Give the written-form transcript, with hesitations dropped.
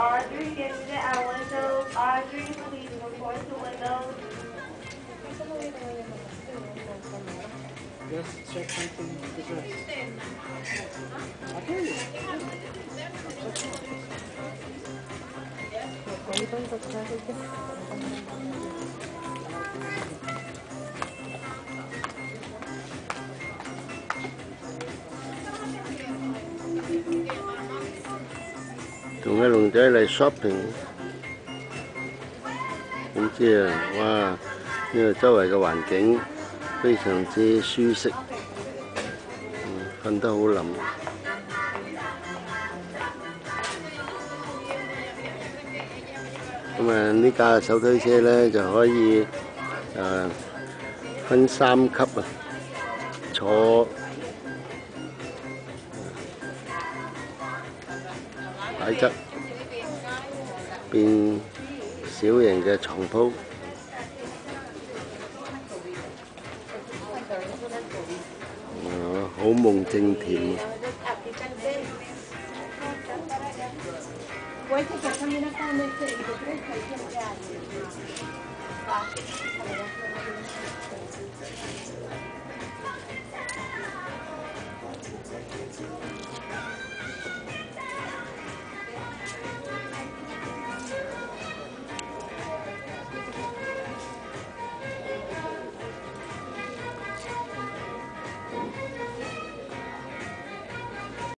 Audrey, can you get our windows? Audrey, please report to windows. Just check something the dress. Okay. 同嘅龍仔嚟 shopping， 點知啊？哇！呢度周圍嘅環境非常之舒適，瞓得好冧。咁啊，呢架手推車咧就可以分3級啊，坐擺側變小型嘅床鋪。好夢正甜啊！